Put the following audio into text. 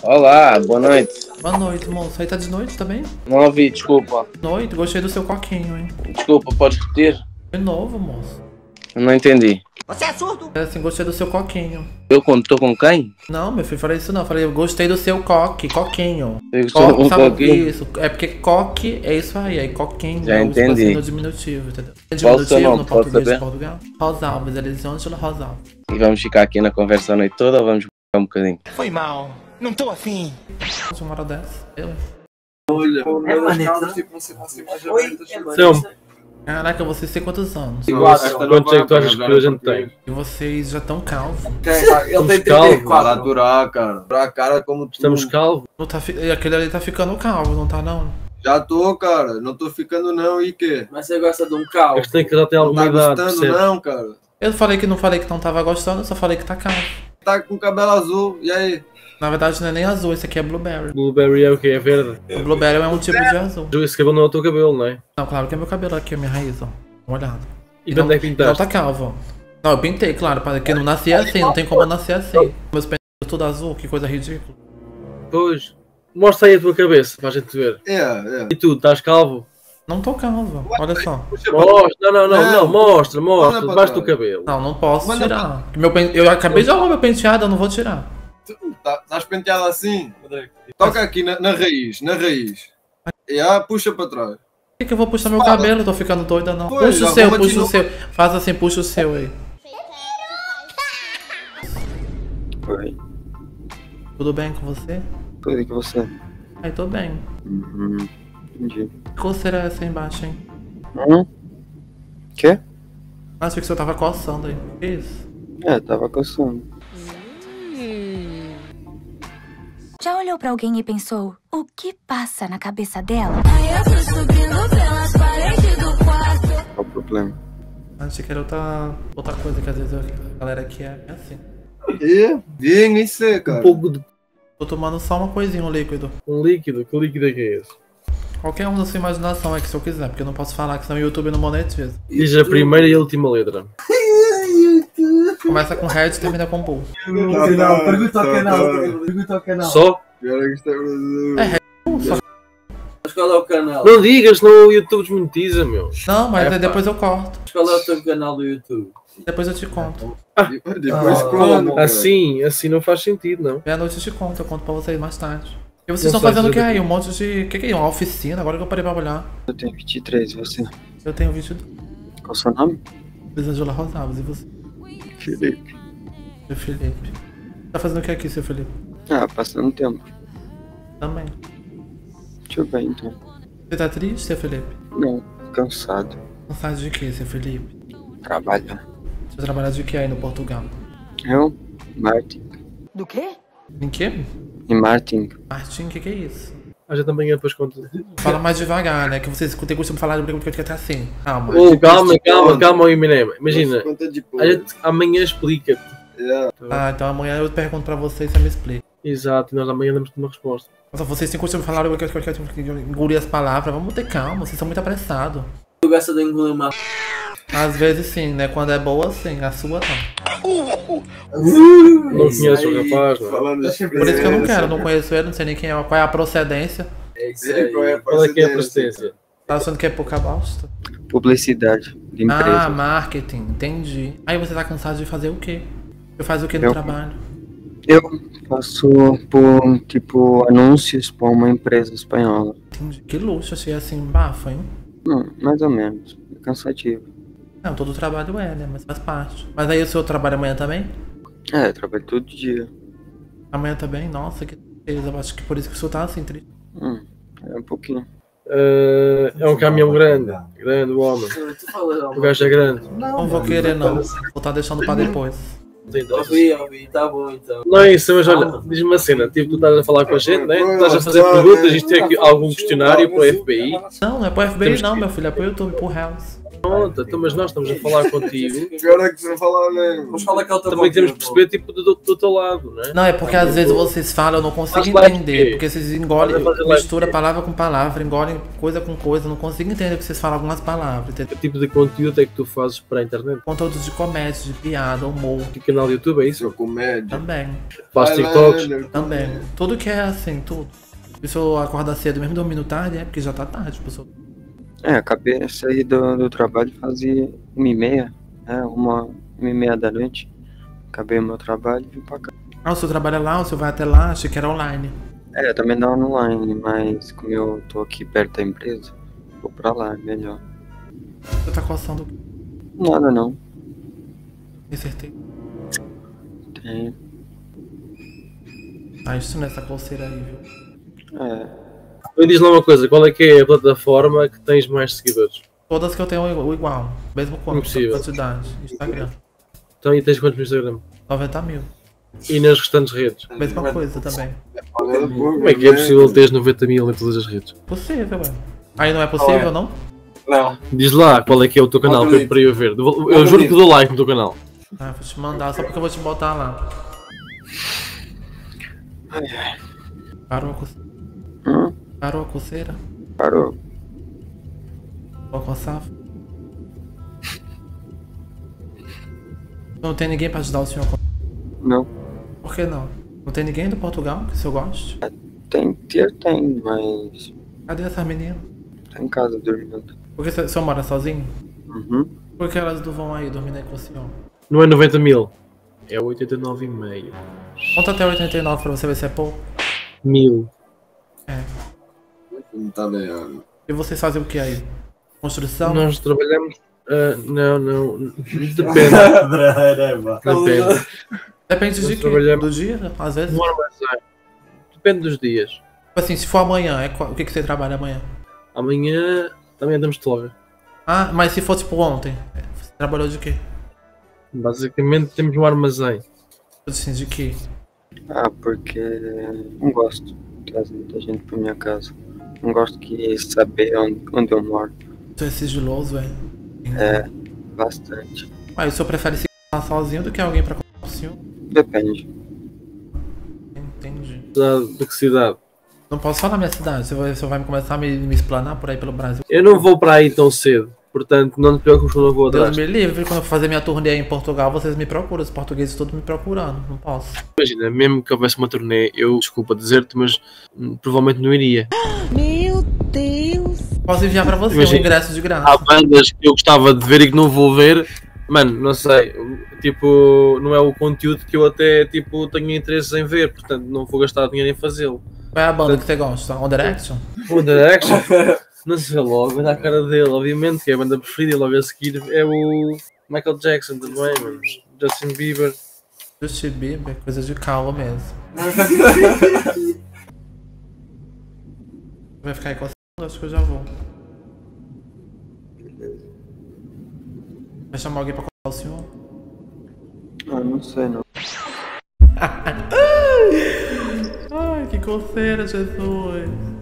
Olá, boa noite. Boa noite, moço. Aí tá de noite também? Não ouvi, desculpa. Noite, gostei do seu coquinho, hein? Desculpa, podes repetir? De novo, moço. Não entendi. Você é surdo? É assim, gostei do seu coquinho. Eu quando estou com quem? Não, meu filho, falei isso não. Falei, gostei do seu coquinho. Eu sou um Sabe coquinho. isso? É porque coque é isso aí. Aí coquinho Já é entendi. assim, no diminutivo, entendeu? É Qual o seu diminutivo nome, no posso português de saber? Portugal? Rosalves, Elisângela Rosalves. E vamos ficar aqui na conversa a noite toda ou vamos ficar um bocadinho? Foi mal. Não tô afim. De uma hora dessa. Eu. Então, Caraca, vocês têm quantos anos? quantos é que tu achas que a gente tem? E vocês já estão calvos. Ele tem calvo. 34. Para durar, cara. Pra cara como tu. Estamos calvos? Não tá aquele ali tá ficando calvo, não tá não? Já tô, cara. Não tô ficando não. E que? Mas você gosta de um calvo? É que tem que já ter Não alguma tá idade, gostando percebe? não, cara. Eu falei que não tava gostando, eu só falei que tá calvo. Tá com cabelo azul. E aí? Na verdade não é nem azul, esse aqui é blueberry. Blueberry é o quê? É verde? O blueberry é um tipo de azul. Esse cabelo não é o teu cabelo, não é? Não, claro que é meu cabelo aqui, a minha raiz, ó. Dá uma olhada. E quando é que Não pintaste? tá calvo, ó. Não, eu pintei, claro, porque eu não nasci assim, não tem como eu nascer assim. Meus penteados tudo azul, que coisa ridícula. Pois. Mostra aí a tua cabeça, para a gente ver. É. E tu, estás calvo? Não tô calvo, olha só. Mostra, não, mostra, Manda pra debaixo do trás. cabelo. Não, não posso Manda tirar. Eu acabei de arrumar meu penteado, eu não vou tirar. Estás penteado assim? Toca aqui na raiz. Na raiz. E puxa pra trás. Por que eu vou puxar meu cabelo? Eu tô ficando doida, não. Pois, Puxa o seu, arruma de puxa o novo. seu. Faz assim, puxa o seu aí. Oi, Tudo bem com você? tudo bem com você? Aí, tô bem. Entendi. Que coceira é essa aí embaixo, hein? Quê? Achei que você tava coçando aí. Que isso? É, tava coçando. Já olhou pra alguém e pensou, o que passa na cabeça dela? Qual o problema? Achei que era outra coisa que às vezes a galera aqui é assim. Vem isso aí, cara. Um pouco de Tô tomando só uma coisinha, um líquido. um líquido. Que líquido é que é esse? Qualquer um da sua imaginação é que se eu quiser, porque eu não posso falar que senão o YouTube não monetiza. Diz a primeira e a última letra. Começa com Red e termina com Bull. Pergunta ao canal. Só? Cara, que está Brasil. Mas qual é o canal? Não digas, senão o YouTube desmonetiza, meu. Não, mas É, aí depois eu corto. Mas qual é o teu canal do YouTube? Depois eu te conto. Depois como? Assim não faz sentido, não. Meia-noite eu te conto, eu conto pra vocês mais tarde. E vocês Não estão sabe fazendo o que fazer aí? Um monte de... O que é? Uma oficina? Agora que eu parei pra olhar. Eu tenho 23, e você? Eu tenho 22. Qual o seu nome? Elisângela Rosalves, e você? Felipe. Seu Felipe. Tá fazendo o que aqui, seu Felipe? Ah, passando tempo. Também. Deixa eu ver então. Você tá triste, seu Felipe? Não, cansado. Cansado de quê, seu Felipe? Trabalhar. Você trabalha de quê aí no Portugal? Eu? Martin. Do quê? Em quê? E Martin. Martim, o que é isso? A gente também depois conta. Fala mais devagar, né? Que vocês têm costume de falar de até assim. Calma. Oh, calma, Eminem. Imagina, Conta de a porra. gente amanhã explica-te. Ah, então amanhã eu pergunto pra vocês e você me explica. Exato, e nós amanhã damos-te uma resposta. Nossa, vocês têm costume de falar engolir as palavras. Vamos ter calma, vocês são muito apressados. Tu gosta de engolir uma... Às vezes sim, né? Quando é boa, sim. A sua não. Não conheço o rapaz, não é? Falando Por isso que eu não quero, não conheço ele, não sei nem quem é, qual é a procedência. É isso aí. Qual é que é a procedência? Tá achando que é pouca bosta? Publicidade de Ah, empresa. marketing, entendi. Aí você tá cansado de fazer o quê? Você faz o quê no Eu- trabalho? Eu faço por, tipo, anúncios pra uma empresa espanhola. Entendi. Que luxo, achei assim, bafo, hein? Mais ou menos. É cansativo. Não, todo trabalho é, né? Mas faz parte. Mas aí o seu trabalho amanhã também? É, eu trabalho todo dia. Amanhã também? Nossa, que tristeza. Eu acho que por isso que o senhor tá assim, triste. É um pouquinho. É um caminhão grande. Grande o homem. Tu fala, O gajo é grande. Não vou querer, não. Vou estar deixando pra depois. ouvi, tá bom então. Não é isso, mas olha, diz-me uma cena. Tipo, tu estás a falar com a gente, né? Tu estás a fazer perguntas. Isto é aqui algum questionário para o FBI. Não, não é pro FBI não, meu filho. É pro YouTube, pro House. Pronto, então, mas nós estamos a falar contigo. Agora é que você falar mesmo. Mas qual é que é o teu Também temos que motivo, perceber tipo, do teu lado, não é? Não, é porque às vezes vocês falam, eu não consigo Faz live entender. o quê? Porque vocês engolem, Fazer live mistura o quê? palavra com palavra, engolem coisa com coisa, eu não consigo entender porque vocês falam algumas palavras, entendeu? Que tipo de conteúdo é que tu fazes para a internet? Conteúdos de comédia, de piada, humor, Que canal do YouTube é isso? Seu comédia. também, Faz TikToks? também. Tudo que é assim, tudo. E se eu acordar cedo mesmo dormindo tarde, é porque já tá tarde, pessoal. Acabei de sair do trabalho fazia 1h30, 1h30 da noite. Acabei o meu trabalho e vim pra cá. Ah, o seu trabalho é lá, o seu vai até lá, achei que era online. Também dá online, mas como eu tô aqui perto da empresa, vou pra lá, é melhor. Você tá coçando, Nada não, tem certeza? tem. Ah, isso nessa coceira aí, viu? Me diz lá uma coisa, qual é que é a plataforma que tens mais seguidores? Todas que eu tenho o igual, mesmo Impossível. quantidade. Instagram, Então, e tens quantos no Instagram? 90 mil. E nas restantes redes? Mesma coisa também. Como é que é possível teres 90 mil em todas as redes? Possível, ué. Aí não é possível, não? Não. Diz lá qual é que é o teu canal acredito. para eu ver. Eu juro que dou like no teu canal. Ah, vou te mandar, só porque eu vou te botar lá. Parou a coceira? Parou a coceira? Parou. Vou coçar? Não tem ninguém pra ajudar o senhor? Não, Por que não? Não tem ninguém do Portugal que o senhor goste? tem, mas Cadê essa menina? tá em casa dormindo. Por que o senhor mora sozinho? Uhum. Por que elas não vão aí dormindo aí com o senhor? Não é 90 mil. É 89,5 Conta até 89 pra você ver se é pouco. mil. Não tá ganhando. E vocês fazem o que aí? Construção? Nós trabalhamos. Não. Depende. Depende. Depende de Nós quê? trabalhamos- Do dia, às vezes. No armazém. Depende dos dias. Tipo assim, se for amanhã, o que você trabalha amanhã? Amanhã também andamos de folga. Ah, mas se for tipo ontem, você trabalhou de quê? Basicamente temos um armazém. Assim, de quê? Porque não gosto de trazer muita gente pra minha casa. Não gosto de saber onde eu moro. Tu é sigiloso, velho. Bastante. Aí o senhor prefere se casar sozinho do que alguém pra contar o senhor? Depende. Entendi. De que cidade? Não posso falar minha cidade, você vai começar a me explanar por aí pelo Brasil. Eu não vou para aí tão cedo. Portanto, não te preocupes que eu não vou Deus atrás. me livre, quando eu for fazer minha turnê em Portugal, vocês me procuram, os portugueses todos me procurando, não posso. Imagina, mesmo que houvesse uma turnê, eu, desculpa dizer-te, mas provavelmente não iria. Meu Deus. Posso enviar pra você Imagina, um ingresso de Há graça. bandas que eu gostava de ver e que não vou ver. Mano, não sei, tipo, não é o conteúdo que eu até, tipo, tenho interesse em ver, portanto não vou gastar dinheiro em fazê-lo. Qual é a banda que você gosta? One Direction? One Direction? Não se vê logo, vai dar a cara dele, obviamente, que é a banda preferida, e logo a seguir é o Michael Jackson também, mano. Justin Bieber. Justin Bieber, coisa de calma mesmo. Vai ficar aí com a acho que eu já vou. Vai chamar alguém pra contar o senhor? Não sei não. Ai, que coceira, Jesus.